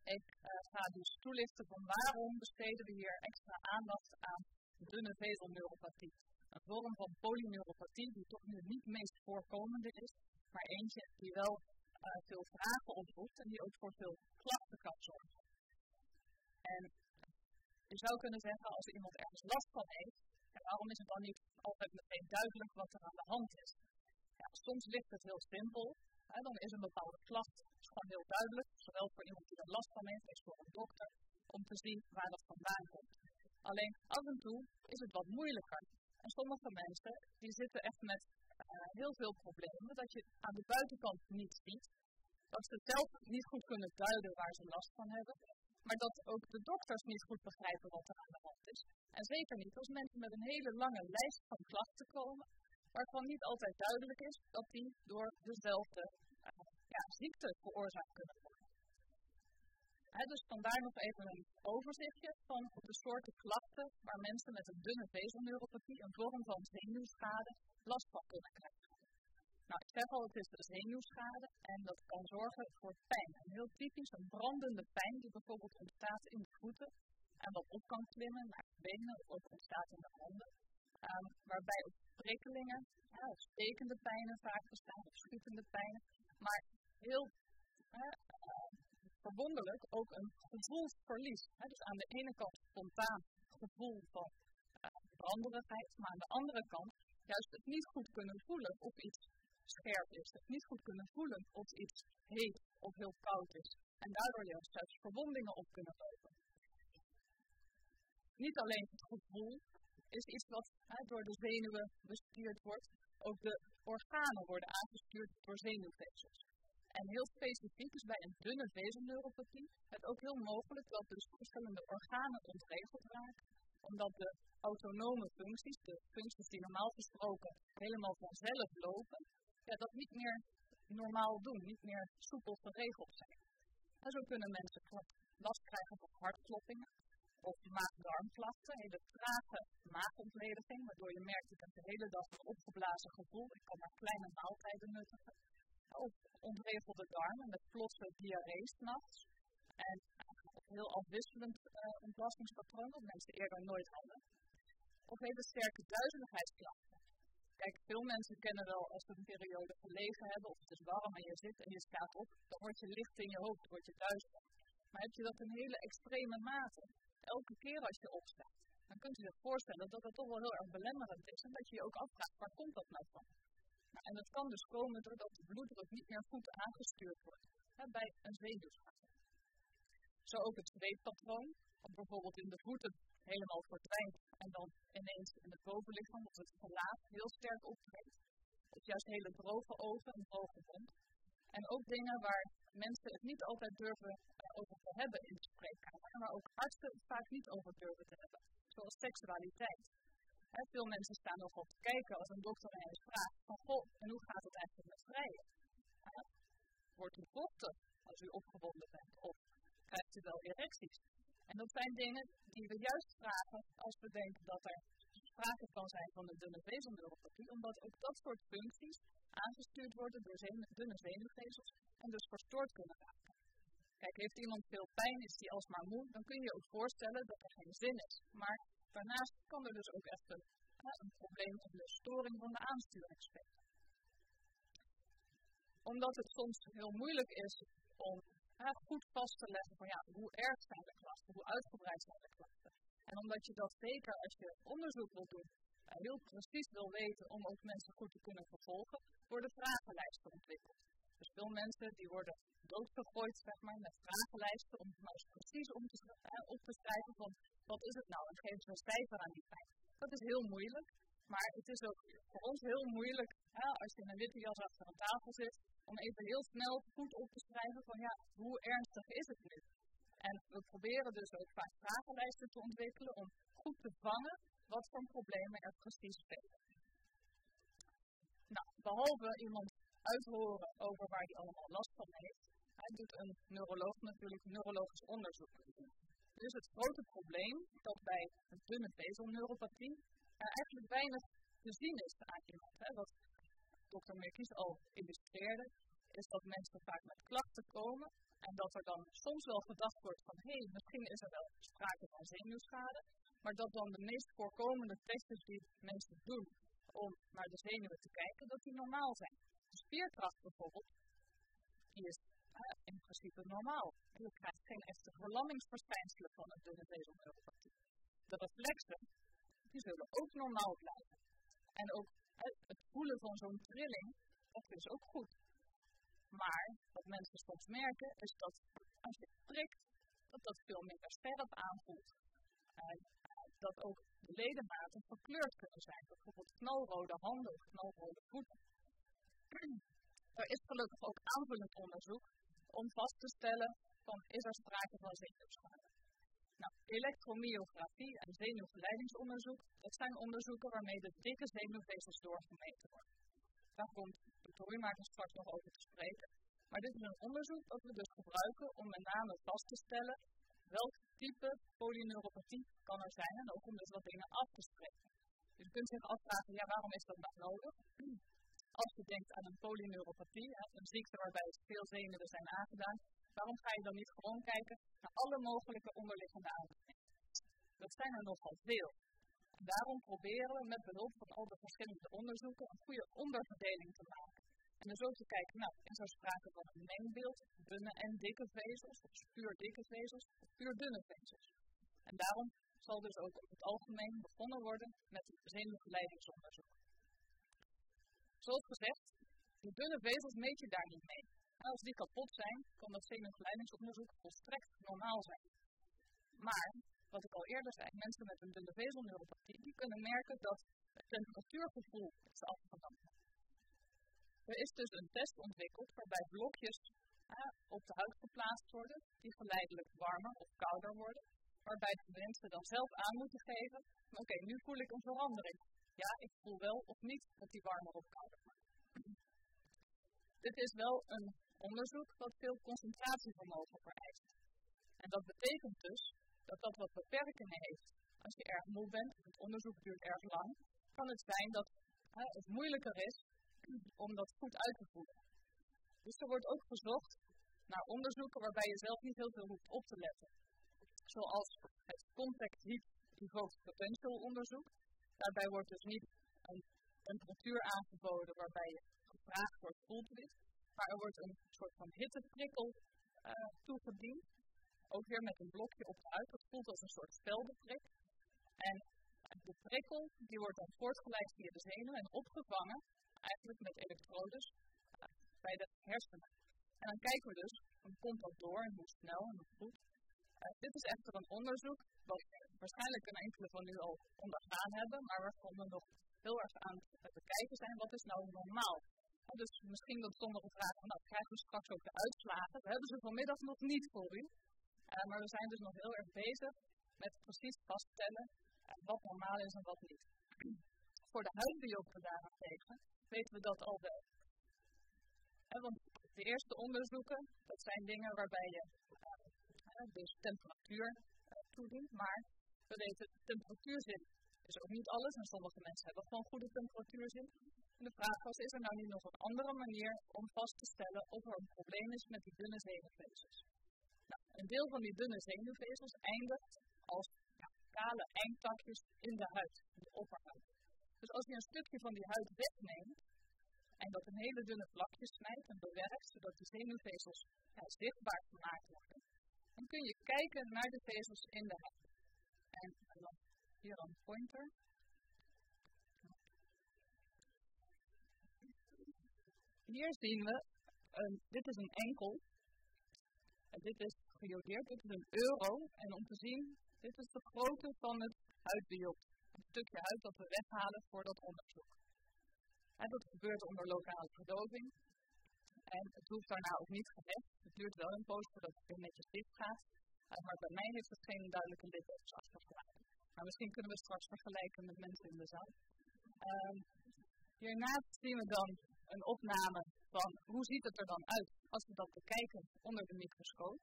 Ik ga dus toelichten van waarom besteden we hier extra aandacht aan dunne vezelneuropathie. Een vorm van polyneuropathie die toch nu niet het meest voorkomende is, maar eentje die wel veel vragen oproept en die ook voor veel klachten kan zorgen. En je zou kunnen zeggen, als iemand ergens last van heeft, en waarom is het dan niet altijd meteen duidelijk wat er aan de hand is? Ja, soms ligt het heel simpel. Dan is een bepaalde klacht gewoon heel duidelijk, zowel voor iemand die er last van heeft als voor een dokter, om te zien waar dat vandaan komt. Alleen af en toe is het wat moeilijker. En sommige mensen die zitten echt met heel veel problemen, dat je aan de buitenkant niet ziet, dat ze zelf niet goed kunnen duiden waar ze last van hebben, maar dat ook de dokters niet goed begrijpen wat er aan de hand is. En zeker niet als mensen met een hele lange lijst van klachten komen, waarvan niet altijd duidelijk is dat die door dezelfde ziekte veroorzaakt kunnen worden. Dus vandaar nog even een overzichtje van de soorten klachten waar mensen met een dunne vezelneuropathie, een vorm van zenuwschade, last van kunnen krijgen. Nou, ik zeg al, het is de zenuwschade en dat kan zorgen voor pijn. En heel typisch een brandende pijn die bijvoorbeeld ontstaat in de voeten en wat op kan klimmen naar de benen of ook ontstaat in de handen. Waarbij ook prikkelingen, of stekende pijnen vaak bestaan, of schietende pijnen. Maar heel verwonderlijk ook een gevoelsverlies. Dus aan de ene kant spontaan gevoel van branderigheid, maar aan de andere kant juist het niet goed kunnen voelen of iets scherp is. Het niet goed kunnen voelen of iets heet of heel koud is. En daardoor juist zelfs verwondingen op kunnen lopen. Niet alleen het gevoel is iets wat door de zenuwen bestuurd wordt. Ook de organen worden aangestuurd door zenuwvezels. En heel specifiek is bij een dunne vezelneuropathie het ook heel mogelijk dat dus verschillende organen ontregeld raken. Omdat de autonome functies, de functies die normaal gesproken helemaal vanzelf lopen, dat niet meer normaal doen, niet meer soepel geregeld zijn. En zo kunnen mensen last krijgen van hartkloppingen of maag-darmklachten, hele trage maagontlediging, waardoor je merkt dat ik de hele dag een opgeblazen gevoel, ik kan maar kleine maaltijden nuttigen. Of ontregelde darmen met plotse diarree 's nachts. En heel afwisselend ontlastingspatroon, dat mensen eerder nooit hadden. Of hele sterke duizeligheidsklachten. Kijk, veel mensen kennen wel als ze een periode gelegen hebben, of het is warm en je zit en je staat op, dan word je licht in je hoofd, dan word je duizelig. Maar heb je dat in hele extreme mate, elke keer als je opstaat, dan kunt u zich voorstellen dat dat toch wel heel erg belemmerend is en dat je je ook afvraagt, waar komt dat nou van? En dat kan dus komen doordat de bloeddruk niet meer goed aangestuurd wordt bij een zenuwschade. Zo ook het zweetpatroon, dat bijvoorbeeld in de voeten helemaal verdwijnt en dan ineens in het bovenlichaam of het gelaat heel sterk optreedt. Of juist hele droge ogen, een droge mond. En ook dingen waar mensen het niet altijd durven over te hebben in de spreekkamer, maar ook artsen het vaak niet over durven te hebben, zoals seksualiteit. Veel mensen staan nog op te kijken als een dokter aan je vraagt van goh, en hoe gaat het eigenlijk met vrijen? Wordt u vochtig als u opgewonden bent of krijgt u wel erecties? En dat zijn dingen die we juist vragen als we denken dat er sprake kan zijn van een dunne vezelneuropathie, omdat ook dat soort functies aangestuurd worden door dunne zenuwvezels en dus verstoord kunnen raken. Kijk, heeft iemand veel pijn, is die alsmaar moe, dan kun je je ook voorstellen dat er geen zin is. Maar daarnaast kan er dus ook echt een probleem in de storing van de aansturing spelen. Omdat het soms heel moeilijk is om goed vast te leggen van hoe erg zijn de klachten, hoe uitgebreid zijn de klachten. En omdat je dat zeker als je onderzoek wilt doen, heel precies wil weten om ook mensen goed te kunnen vervolgen, worden vragenlijsten ontwikkeld. Dus veel mensen die worden doodgegooid met vragenlijsten om maar eens precies op te schrijven van wat is het nou en geven ze een cijfer aan die pijn. Dat is heel moeilijk, maar het is ook voor ons heel moeilijk als je in een witte jas achter een tafel zit om even heel snel goed op te schrijven van hoe ernstig is het nu. En we proberen dus ook vaak vragenlijsten te ontwikkelen om goed te vangen wat voor problemen er precies spelen. Nou, behalve iemand uithoren over waar hij allemaal last van heeft, doet een neuroloog natuurlijk neurologisch onderzoek. Dus het grote probleem dat bij een dunne vezelneuropathie eigenlijk weinig te zien is aan iemand. Wat dokter Merkies al illustreerde, is dat mensen vaak met klachten komen En dat er dan soms wel gedacht wordt van, misschien is er wel sprake van zenuwschade. Maar dat dan de meest voorkomende testjes die mensen doen om naar de zenuwen te kijken, dat die normaal zijn. De spierkracht bijvoorbeeld, die is in principe normaal. Je krijgt geen echte verlammingsverschijnselen van een dunne vezelneuropathie. De reflexen, die zullen ook normaal blijven. En ook het voelen van zo'n trilling, dat is ook goed. Maar wat mensen soms merken, is dat als je prikt, dat dat veel minder scherp aanvoelt. Dat ook de ledematen verkleurd kunnen zijn. Bijvoorbeeld knalrode handen of knalrode voeten. Er is gelukkig ook aanvullend onderzoek om vast te stellen van is er sprake van zenuwschade. Nou, elektromyografie en zenuwgeleidingsonderzoek, dat zijn onderzoeken waarmee de dikke zenuwvezels doorgemeten worden. Daar komt de Roeimaker straks nog over te spreken. Maar dit is een onderzoek dat we dus gebruiken om met name vast te stellen welk type polyneuropathie kan er zijn en ook om dus wat dingen af te spreken. Dus je kunt zich afvragen, waarom is dat nou nodig? Als je denkt aan een polyneuropathie, een ziekte waarbij veel zenuwen zijn aangedaan, waarom ga je dan niet gewoon kijken naar alle mogelijke onderliggende aandoeningen? Dat zijn er nogal veel. En daarom proberen we met behulp van al de verschillende onderzoeken een goede onderverdeling te maken. En dus ook te kijken, is er sprake van een mengbeeld, dunne en dikke vezels, of puur dikke vezels, of puur dunne vezels. En daarom zal dus ook op het algemeen begonnen worden met het zenuwgeleidingsonderzoek. Zoals gezegd, die dunne vezels meet je daar niet mee. En als die kapot zijn, kan dat zenuwgeleidingsonderzoek volstrekt normaal zijn. Maar, wat ik al eerder zei, mensen met een dunne vezelneuropathie, die kunnen merken dat het temperatuurgevoel is afgenomen. Er is dus een test ontwikkeld waarbij blokjes op de huid geplaatst worden, die geleidelijk warmer of kouder worden, waarbij de mensen dan zelf aan moeten geven, oké, nu voel ik een verandering. Ja, ik voel wel of niet dat die warmer of kouder wordt. Dit is wel een onderzoek dat veel concentratievermogen vereist. En dat betekent dus dat dat wat beperkingen heeft. Als je erg moe bent, het onderzoek duurt erg lang, kan het zijn dat het moeilijker is om dat goed uit te voeren. Dus er wordt ook gezocht naar onderzoeken waarbij je zelf niet heel veel hoeft op te letten. Zoals het Contact Heat Evoked Potential onderzoek. Daarbij wordt dus niet een temperatuur aangeboden waarbij je gevraagd wordt, voelt dit. Maar er wordt een soort van hitteprikkel toegediend. Ook weer met een blokje op de huid. Dat voelt als een soort veldenprik. En de prikkel die wordt dan voortgeleid via de zenuw en opgevangen, eigenlijk met elektrodes, bij de hersenen. En dan kijken we dus, dan komt dat door en hoe snel en hoe goed. Dit is echter een onderzoek wat waarschijnlijk een enkele van u al ondergaan hebben, maar waarvan we nog heel erg aan het bekijken zijn, wat is nou normaal? Dus misschien dat sommigen vragen, krijgen we straks ook de uitslagen? We hebben ze vanmiddag nog niet voor u, maar we zijn dus nog heel erg bezig met precies vaststellen wat normaal is en wat niet. Voor de huidbiopen daarentegen weten we dat al wel. Want de eerste onderzoeken, dat zijn dingen waarbij je dus temperatuur toedient, maar we weten, temperatuurzin is ook niet alles en sommige mensen hebben gewoon goede temperatuurzin. En de vraag was, is er nou niet nog een andere manier om vast te stellen of er een probleem is met die dunne zenuwvezels? Nou, een deel van die dunne zenuwvezels eindigt als kale eindtakjes in de huid, in de opperhuid. Dus als je een stukje van die huid wegneemt en dat een hele dunne vlakjes snijdt en bewerkt, zodat de zenuwvezels zichtbaar gemaakt worden, dan kun je kijken naar de vezels in de huid. En dan hier een pointer. Hier zien we, dit is een enkel, en dit is gejodeerd, dit is een euro. En om te zien, dit is de grootte van het huidbiopt. Een stukje huid dat we weghalen voor dat onderzoek. En dat gebeurt onder lokale verdoving. En het hoeft daarna ook niet gehecht. Het duurt wel een poos voordat het weer netjes dicht gaat. Maar bij mij heeft het geen duidelijke littekens achtergelaten. Maar misschien kunnen we straks vergelijken met mensen in de zaal. Hiernaast zien we dan een opname van hoe ziet het er dan uit als we dat bekijken onder de microscoop.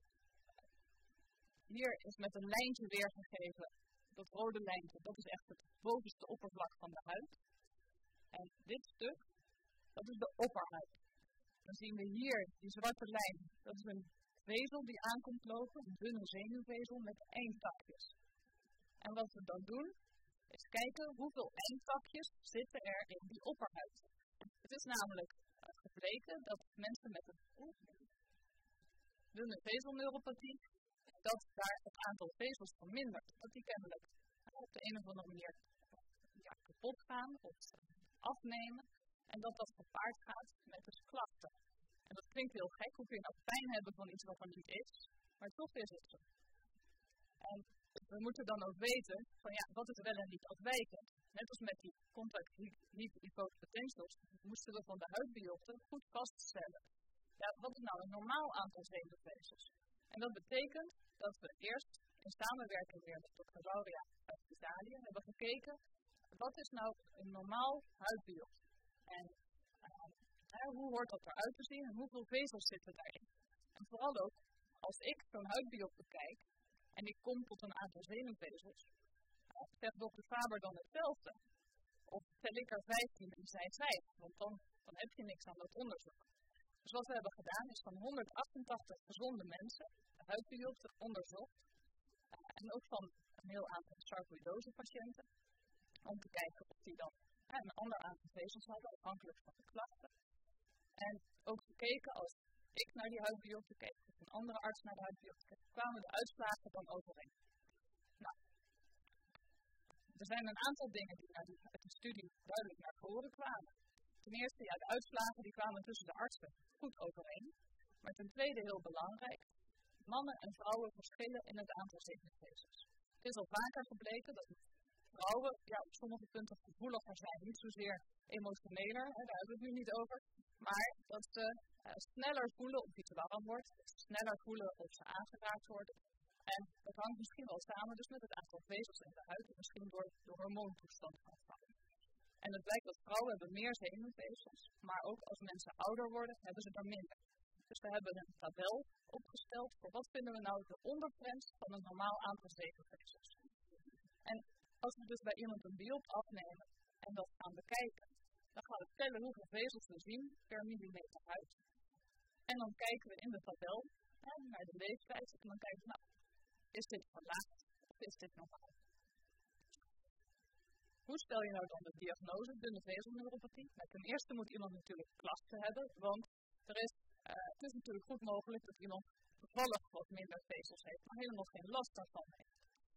Hier is met een lijntje weergegeven, dat rode lijntje, dat is echt het bovenste oppervlak van de huid. En dit stuk, dat is de opperhuid. Dan zien we hier die zwarte lijn, dat is een vezel die aankomt lopen, een dunne zenuwvezel met eindtakjes. En wat we dan doen, is kijken hoeveel eindtakjes zitten er in die opperhuid. Het is namelijk gebleken dat mensen met een dunne vezelneuropathie, dat daar het aantal vezels vermindert. Dat die kennelijk op de een of andere manier kapot gaan of afnemen. En dat dat gepaard gaat met dus klachten. En dat klinkt heel gek, hoe kun je nou pijn hebben van iets wat er niet is, maar toch is het zo. En we moeten dan ook weten van wat is wel en niet afwijkend. Net als met die contact-hypotensels moesten we van de huidbiopsie goed vaststellen. Wat is nou een normaal aantal zenuwvezels? En dat betekent dat we eerst in samenwerking weer met Dr. Lauria uit Italië hebben gekeken, wat is nou een normaal huidbiopsie? En hoe hoort dat eruit te zien en hoeveel vezels zitten daarin? En vooral ook, als ik zo'n huidbiopsie bekijk en ik kom tot een aantal zenuwvezels, zegt dokter Faber dan hetzelfde? Of tel ik er 15 en zij 5? Want dan heb je niks aan dat onderzoek. Dus wat we hebben gedaan is van 188 gezonde mensen de huidbiopsie onderzocht. En ook van een heel aantal sarcoïdose patiënten. Om te kijken of die dan een ander aantal vezels hadden, afhankelijk van de klachten. En ook gekeken als ik naar die huidbiopsie keek, of een andere arts naar de huidbiopsie keek, kwamen de uitslagen dan overeen. Nou, er zijn een aantal dingen die uit de studie duidelijk naar voren kwamen. Ten eerste, de uitslagen die kwamen tussen de artsen goed overeen. Maar ten tweede, heel belangrijk, mannen en vrouwen verschillen in het aantal zenuwvezels. Het is al vaker gebleken dat vrouwen op sommige punten gevoeliger zijn. Niet zozeer emotioneler, daar hebben we het nu niet over. Maar dat ze sneller voelen of iets warm wordt. Sneller voelen of ze aangeraakt worden. En dat hangt misschien wel samen dus met het aantal vezels in de huid. En misschien door de hormoontoestand van vrouwen. En het blijkt dat vrouwen hebben meer zenuwvezels. Maar ook als mensen ouder worden, hebben ze er minder. Dus we hebben een tabel opgesteld voor wat vinden we nou de ondergrens van een normaal aantal zenuwvezels. En als we dus bij iemand een biopsie afnemen en dat gaan bekijken, dan gaan we tellen hoeveel vezels we zien per millimeter huid. En dan kijken we in de tabel naar de leeftijd en dan kijken we, is dit verlaagd of is dit normaal? Hoe stel je nou dan de diagnose dunne vezelneuropathie? Ten eerste moet iemand natuurlijk klachten hebben, want het is natuurlijk goed mogelijk dat iemand toevallig wat minder vezels heeft, maar helemaal geen last daarvan heeft.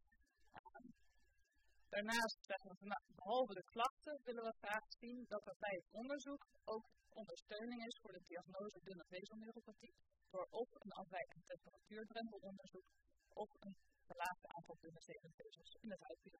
Daarnaast zeggen we, behalve de klachten willen we graag zien dat er bij het onderzoek ook ondersteuning is voor de diagnose dunne vezelneuropathie, door of een afwijkend temperatuurdrentelonderzoek of een verlaagd aantal dunne zenuwvezels in het huidbiopsie.